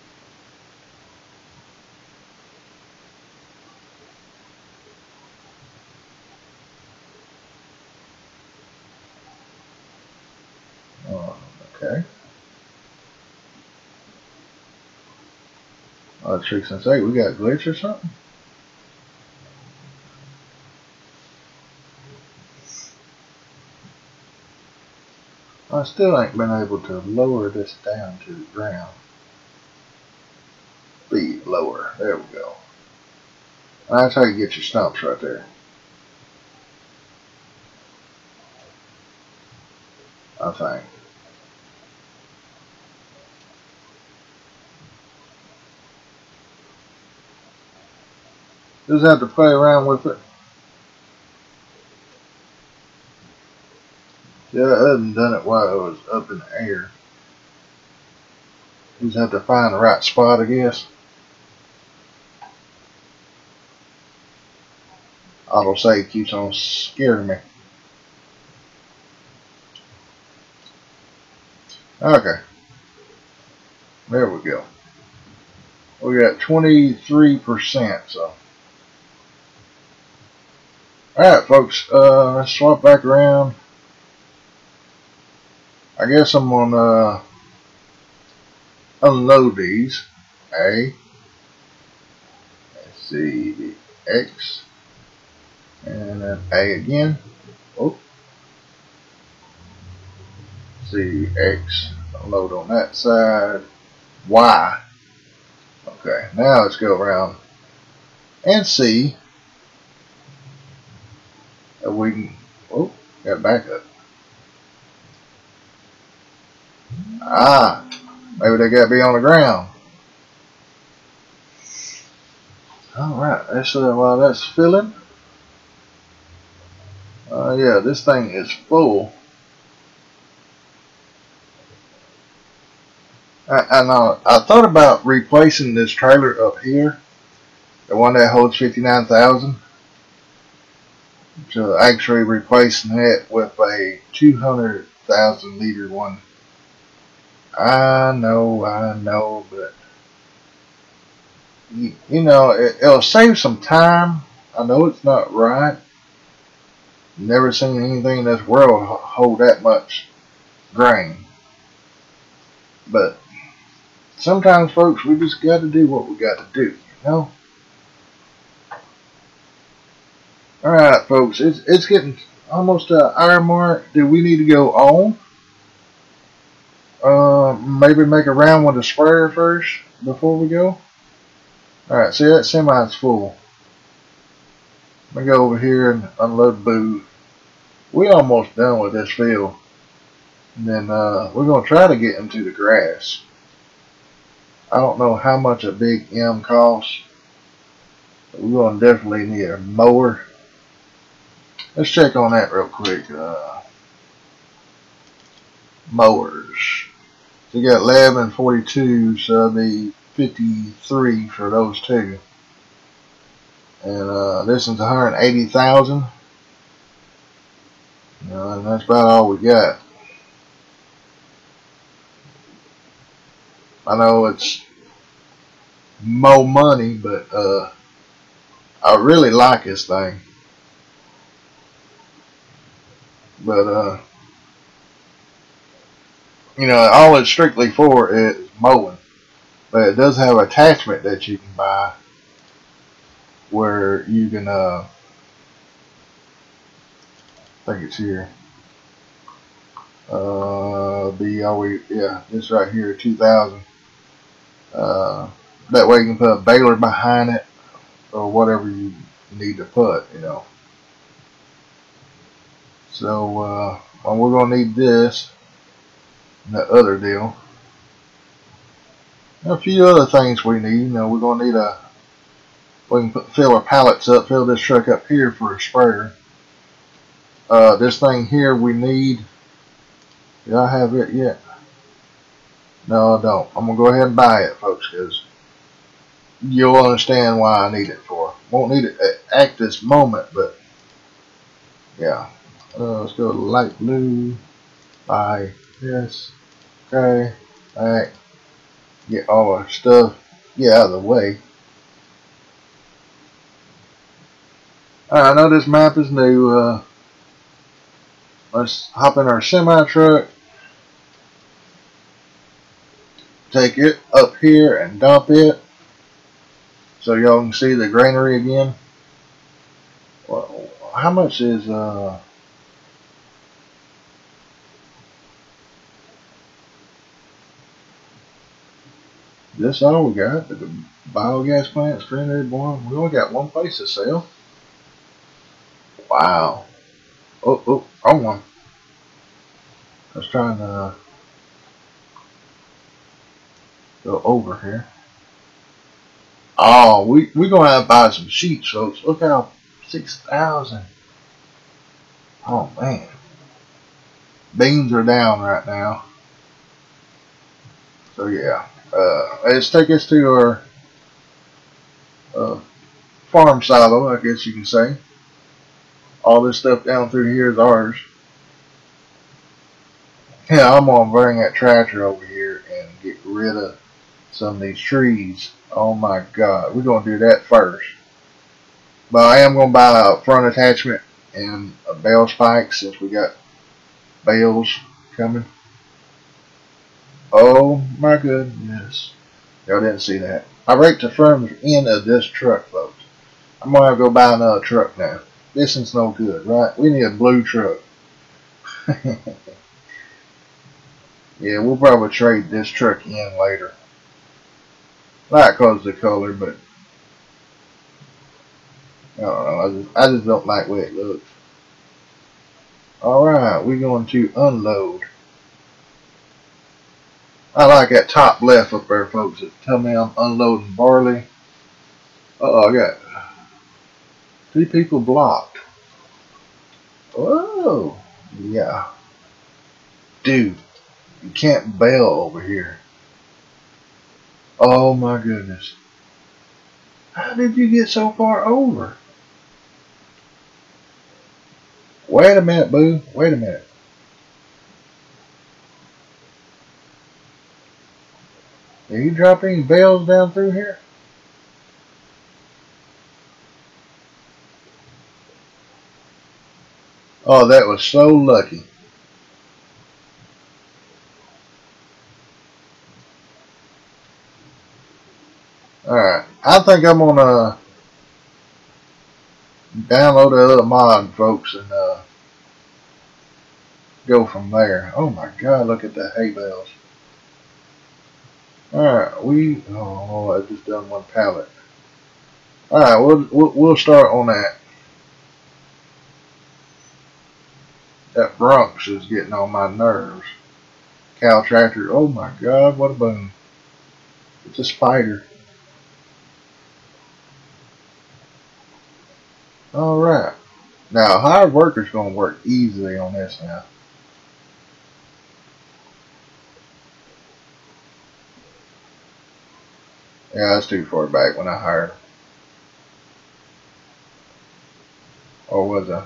Okay. Tricks and say we got a glitch or something. I still ain't been able to lower this down to the ground. Speed lower. There we go. That's how you get your stumps right there. I think. Just have to play around with it. Yeah, I hadn't done it while it was up in the air. You just have to find the right spot, I guess. Autosave keeps on scaring me. Okay. There we go. We got 23%, so. Alright, folks, let's swap back around. I guess I'm gonna unload these. A. Let's see, X. And then A again. Oh. See, X. Unload on that side. Y. Okay, now let's go around and see if we can. Oh, got back up. Maybe they got to be on the ground. Alright, that's while that's filling. Yeah, this thing is full. I thought about replacing this trailer up here, the one that holds 59,000. So actually replacing it with a 200,000 liter one. I know, but you know, it'll save some time. I know it's not right. Never seen anything in this world hold that much grain. But sometimes, folks, we just got to do what we got to do, you know? Alright, folks, it's getting almost an hour mark. Do we need to go on? Maybe make a round with the sprayer first before we go? Alright, see that semi's full. Let me go over here and unload Boo. We almost done with this field. And then we're going to try to get into the grass. I don't know how much a big M costs. But we're going to definitely need a mower. Let's check on that real quick. Mowers. So you got 11 and 42, so the 53 for those two. And this one's 180,000. And that's about all we got. I know it's more money, but I really like this thing. But all it's strictly for is mowing. But it does have an attachment that you can buy where you can I think it's here. This right here, 2,000. That way you can put a baler behind it or whatever you need to put, So we're gonna need this and the other deal. And a few other things we need. We're gonna need we can fill our pallets up, fill this truck up here for a sprayer. This thing here we need. Do I have it yet? No, I don't. I'm gonna go ahead and buy it, folks, because you'll understand why I need it for. Won't need it at this moment, but yeah. Let's go to light blue. Buy this. Okay. Alright. Get all our stuff. Get out of the way. Alright, I know this map is new. Let's hop in our semi truck. Take it up here and dump it. So y'all can see the granary again. Well, how much is this all we got? The biogas plant, granary barn. We only got one place to sell. Wow. Oh, wrong one. I was trying to go over here. Oh, we're gonna have to buy some sheep, folks. Look how 6,000. Oh man. Beans are down right now. So yeah. Let's take us to our farm silo, I guess you can say. All this stuff down through here is ours. Yeah, I'm gonna bring that tractor over here and get rid of some of these trees. Oh my God, we're gonna do that first. But I am gonna buy a front attachment and a bale spike since we got bales coming. Oh my goodness. Y'all didn't see that. I raked the front end of this truck, folks. I'm gonna have to go buy another truck now. This one's no good, right? We need a blue truck. Yeah, we'll probably trade this truck in later. Not because of the color, but I don't know. I just don't like the way it looks. Alright, we're going to unload. I like that top left up there, folks. It tell me I'm unloading barley. Uh-oh, I got 3 people blocked. Whoa. Yeah. Dude, you can't bail over here. Oh my goodness. How did you get so far over? Wait a minute, boo. Wait a minute. Did you drop any bales down through here? Oh, that was so lucky. Alright, I think I'm gonna download the other mod, folks, and go from there. Oh my God, look at the hay bales. Alright, I just done one pallet. Alright, we'll start on that. That Bronx is getting on my nerves. Cow tractor, oh my God, what a boom. It's a spider. Alright. Now, hired worker's going to work easily on this now. Yeah, that's too far back when I hired him. Or was I?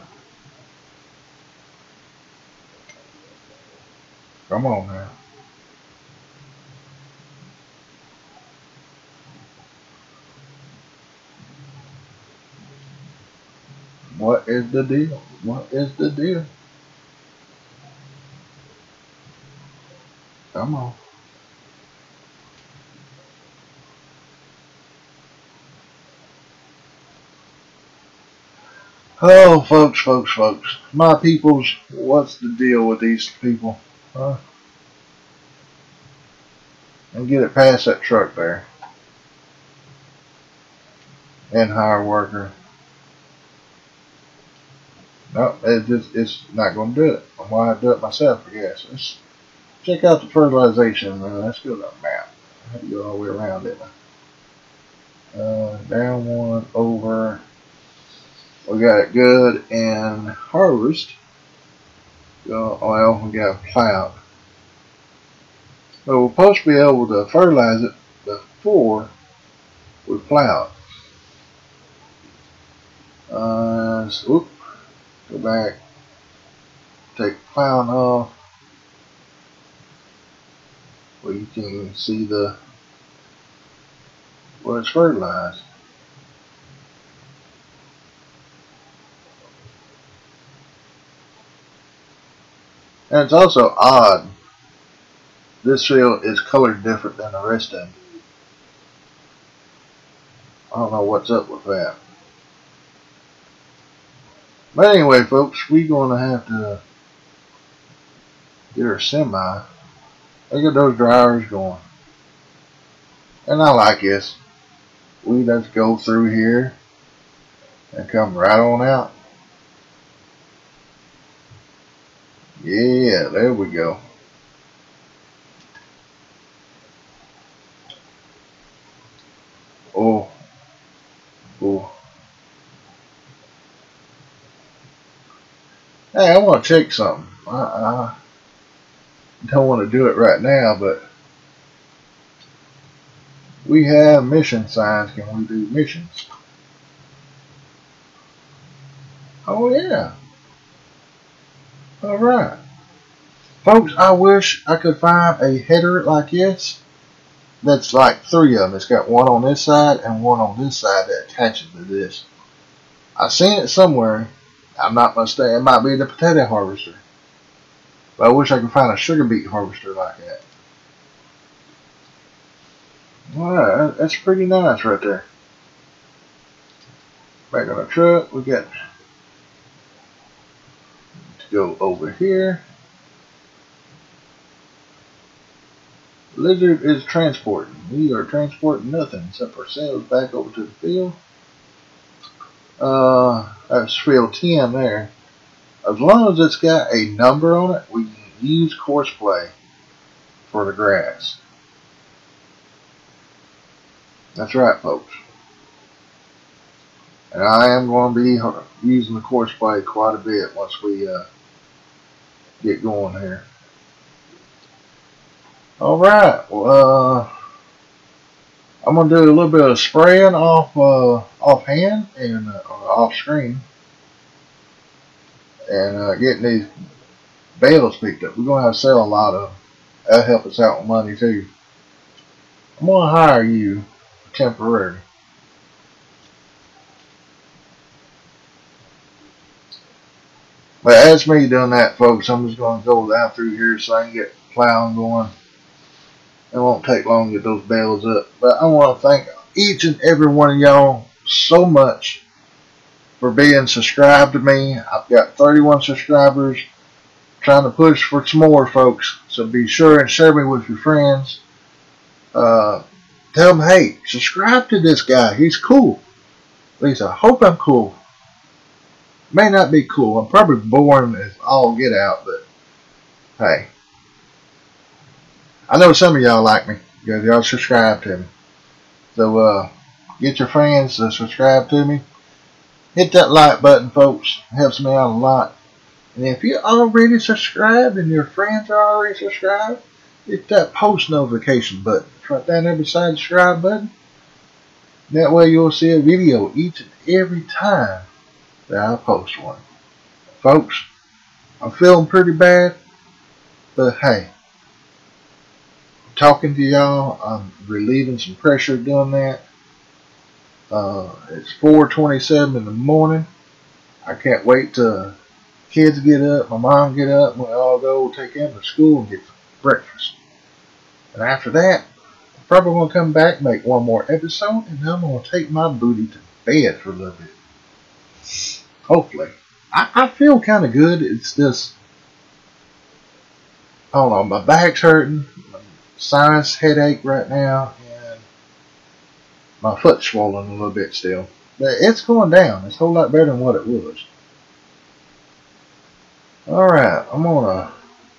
Come on now. What is the deal? What is the deal? Come on. Oh, folks. My peoples, what's the deal with these people? Huh? And get it past that truck there. And hire worker. Nope, it's not going to do it. I'm going to have to do it myself, I guess. Let's check out the fertilization. Let's go to the map. I had to go all the way around, didn't I? Down one, over. We got it good and harvest. Well, we got plow. But we're supposed to be able to fertilize it before we plow it. So, go back, take plowing off, where you can see where it's fertilized. And it's also odd. This field is colored different than the rest of them. I don't know what's up with that. But anyway, folks, we're going to have to get our semi. Look at those dryers going. And I like this. We just go through here and come right on out. Yeah, there we go. Oh. Hey, I want to check something. I don't want to do it right now, but we have mission signs. Can we do missions? Oh, yeah. All right. Folks, I wish I could find a header like this. That's like 3 of them. It's got one on this side and one on this side that attaches to this. I've seen it somewhere. I'm not mistaken. It might be the potato harvester. But I wish I could find a sugar beet harvester like that. Alright, that's pretty nice right there. Back on the truck, we got to go over here. Lizard is transporting. We are transporting nothing except ourselves back over to the field. That's field 10 there. As long as it's got a number on it, we can use course play for the grass. That's right, folks. And I am going to be using the course play quite a bit once we get going here. Alright, well, I'm going to do a little bit of spraying offhand and off screen. And getting these bales picked up. We're going to have to sell a lot of them. That'll help us out with money too. I'm going to hire you temporarily. But as me doing that, folks, I'm just going to go down through here so I can get plowing going. It won't take long to get those bales up. But I want to thank each and every one of y'all so much for being subscribed to me. I've got 31 subscribers. Trying to push for some more, folks. So be sure and share me with your friends. Tell them, hey, subscribe to this guy. He's cool. At least I hope I'm cool. May not be cool. I'm probably boring as all get out, but hey. I know some of y'all like me because y'all subscribe to me. So get your friends to subscribe to me. Hit that like button, folks. It helps me out a lot. And if you're already subscribed and your friends are already subscribed, hit that post notification button. It's right down there beside the subscribe button. That way you'll see a video each and every time that I post one. Folks, I'm feeling pretty bad, but hey, talking to y'all, I'm relieving some pressure doing that. It's 4:27 in the morning. I can't wait till kids get up, my mom get up, and we all go take them to school and get breakfast. And after that, I'm probably going to come back, make one more episode, and then I'm going to take my booty to bed for a little bit. Hopefully. I feel kind of good. It's just, I don't know, my back's hurting, my sinus headache right now, and my foot's swollen a little bit still. But it's going down. It's a whole lot better than what it was. Alright, I'm gonna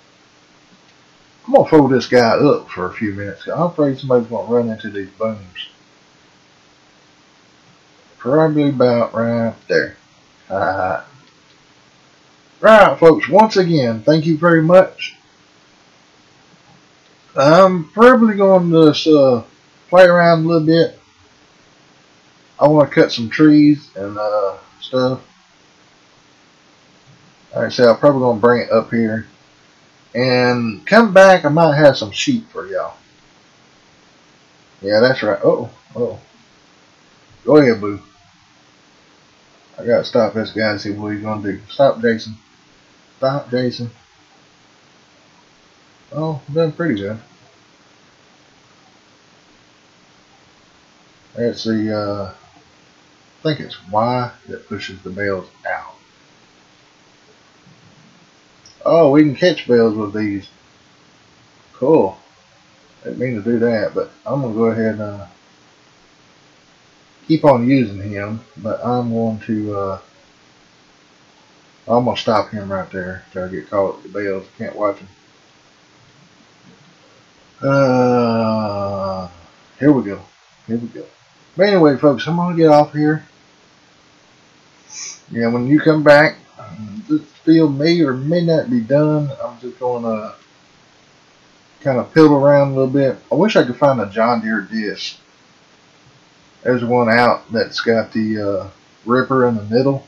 fold this guy up for a few minutes. I'm afraid somebody's gonna run into these booms. Probably about right there. Right, folks, once again, thank you very much. I'm probably going to play around a little bit. I want to cut some trees and stuff. Like I said, I'm probably going to bring it up here. And come back, I might have some sheep for y'all. Yeah, that's right. Oh. Go ahead, boo. I gotta stop this guy and see what he's gonna do. Stop, Jason. Stop, Jason. Oh, done pretty good. That's the, I think it's Y that pushes the bales out. Oh, we can catch bales with these. Cool. Didn't mean to do that, but I'm gonna go ahead and keep on using him. But I'm going to, I'm gonna stop him right there till I get caught with the bales. Can't watch him. Here we go. But anyway, folks, I'm gonna get off here. Yeah, when you come back, this field may or may not be done. I'm just gonna kind of piddle around a little bit. I wish I could find a John Deere disc. There's one out that's got the ripper in the middle.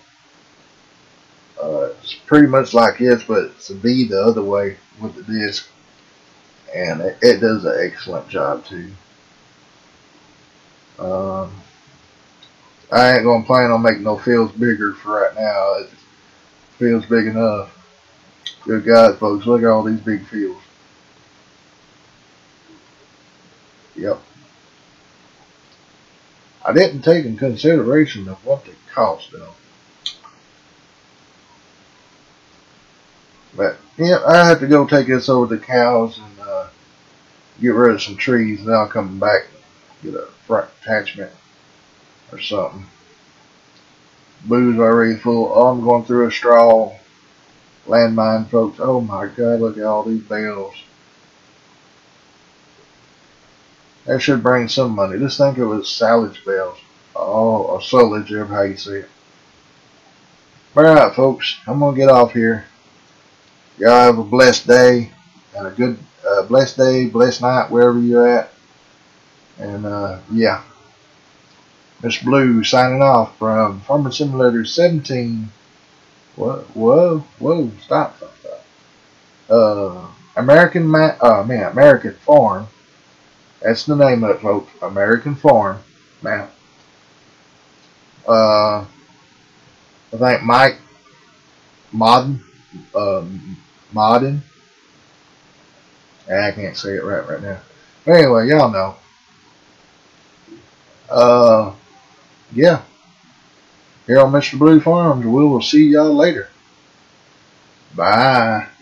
It's pretty much like this, but it's a V the other way with the disc. And it does an excellent job too. I ain't gonna plan on making no fields bigger for right now. It feels big enough. Good God, folks, look at all these big fields. Yep. I didn't take in consideration of what they cost though. But yeah, I have to go take this over to the cows and get rid of some trees, and then I'll come back and get a front attachment or something. Boo's already full. Oh, I'm going through a straw landmine, folks. Oh my God, look at all these bales. That should bring some money. Just think it was silage bales. Oh, or silage, however how you say it. Alright, folks, I'm going to get off here. Y'all have a blessed day and a good blessed day, blessed night, wherever you're at. And yeah, Mr. Blue signing off from Farming Simulator 17. Whoa, stop. American Farm. That's the name of it, folks. American Farm. Now, I think Mike Modden. I can't say it right now. But anyway, y'all know. Yeah. Here on Mr. Blue Farms, we will see y'all later. Bye.